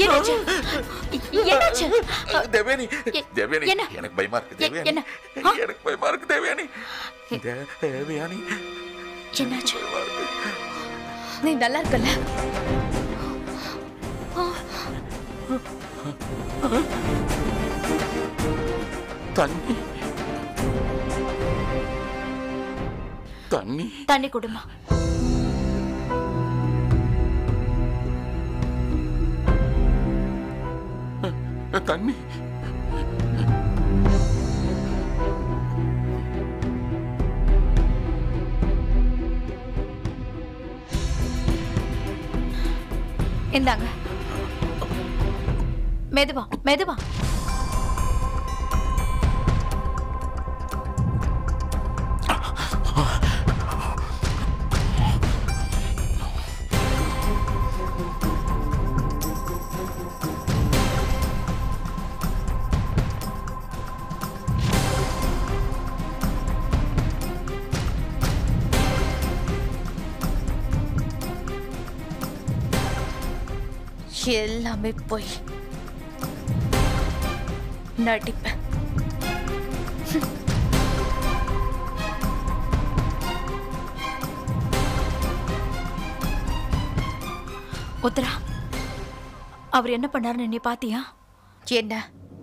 என்னாச்சு? என்னாச்சு? தேவயானி, தேவயானி, என்ன? எனக்கு பயமா இருக்கு தேவயானி. என்ன? எனக்கு பயமா இருக்கு தேவயானி. தேவயானி, என்னாச்சு? பயமா இருக்கு. நீ நல்லா இருக்கல? தண்ணி, தண்ணி, தண்ணி குடுமா. தண்ணி. இந்தாங்க. மெதுவா மெதுவா. எல்லாமே போய் நடிப்பேன். உத்தரா, அவர் என்ன பண்ணாருன்னு நீ பாத்தியா? என்ன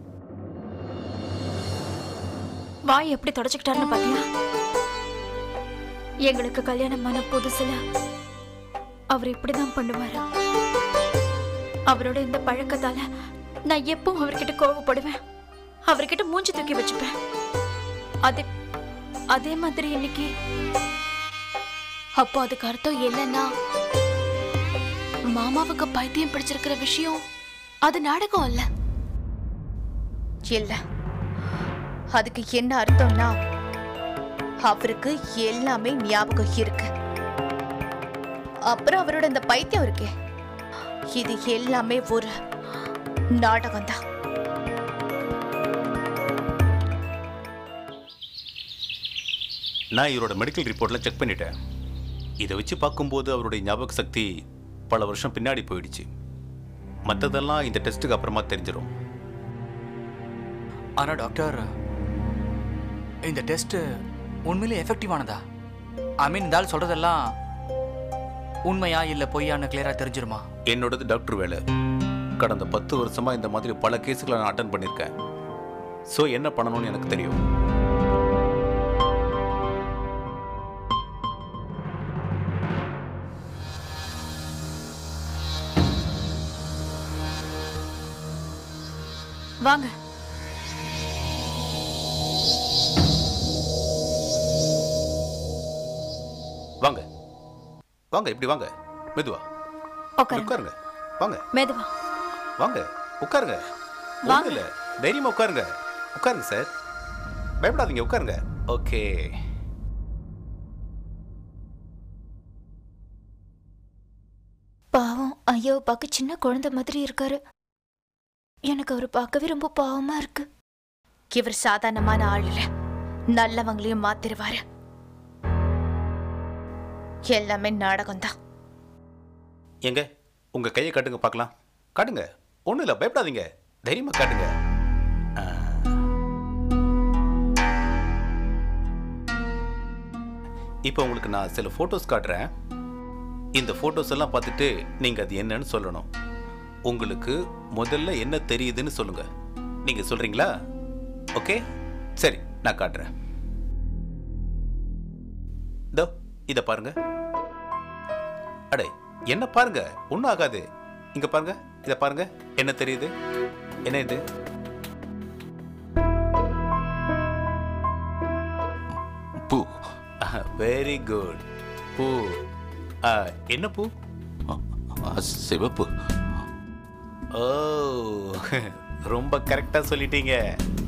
வாய் எப்படி தொடச்சுக்கிட்டாருன்னு பாத்தியா? எங்களுக்கு கல்யாணமான புதுசுல அவர் இப்படிதான் பண்ணுவாரு. அவரோட இந்த பழக்கத்தால நான் எப்பவும் அவர்கிட்ட கோவப்படுவேன், அவர்கிட்ட மூஞ்சி தூக்கி வச்சுப்பேன். அதே மாதிரி இன்னைக்கு. அப்போ அதுக்கு அர்த்தம் என்னன்னா, மாமாவுக்கு பைத்தியம் பிடிச்சிருக்கிற விஷயம் அது நாடகம் இல்ல. இல்ல, அதுக்கு என்ன அர்த்தம்னா அவருக்கு எல்லாமே ஞாபகம் இருக்கு. அப்புறம் அவரோட இந்த பைத்தியம் இருக்கே, இது எல்லாமே ஒரு நாடகம் தான். நான் இவரோட மெடிக்கல் ரிப்போர்ட்ல செக் பண்ணிட்டேன். இதை வச்சு பார்க்கும்போது அவருடைய ஞாபக சக்தி பல வருஷம் பின்னாடி போயிடுச்சு. மற்றதெல்லாம் இந்த டெஸ்ட்டுக்கு அப்புறமா தெரிஞ்சிடும். ஆனா டாக்டர், இந்த டெஸ்ட் உண்மையிலே எஃபெக்டிவானதா? ஐ மீன், இந்த ஆள் சொல்றதெல்லாம் உண்மையா இல்ல பொய்யான்னு கிளியரா தெரிஞ்சிருமா? என்னோடது டாக்டர் வேலை. கடந்த 10 வருஷமா இந்த மாதிரி பல கேஸுகளை நான் அட்டன் பண்ணியிருக்கேன். ஸோ என்ன பண்ணணும்னு எனக்கு தெரியும். வாங்க. வாங்க வாங்க, இப்படி வாங்க. மெதுவா உட்காருங்க. வாங்க மெதுவா வாங்க, உட்காருங்க. வாங்க. இல்ல, தைரியமா உட்காருங்க. உட்காருங்க சார், பயப்படாதீங்க, உட்காருங்க. ஓகே. பாவம், ஐயோ பார்க்க சின்ன குழந்தை மாதிரி இருக்காரு. எனக்கு அவர் பார்க்கவே ரொம்ப பாவமா இருக்கு. இவர் சாதாரணமான ஆள் இல்ல, நல்லவங்களையும் மாத்திருவாரு. எல்லாமே நாடகம் தான். எங்க உங்க கையை காட்டுங்க பார்க்கலாம். காட்டுங்க, ஒண்ணும் இல்ல, பயப்படாதீங்க, தைரியமா காட்டுங்க. இப்போ உங்களுக்கு நான் சில போட்டோஸ் காட்டுறேன். இந்த போட்டோஸ் எல்லாம் பார்த்துட்டு நீங்க அது என்னன்னு சொல்லணும். உங்களுக்கு முதல்ல என்ன தெரியுதுன்னு சொல்லுங்க. நீங்க சொல்றீங்களா? ஓகே, சரி, நான் காட்டுறேன். இதோ இத பாருங்க. அடே, என்ன பாருங்க, ஒன்றும் ஆகாது. இங்க பாருங்க, இத பாருங்க, என்ன தெரியுது? என்ன இது? பூ. Very good. பூ. என்ன பூ? சிவப்பு. ஓ, ரொம்ப கரெக்டா சொல்லிட்டீங்க.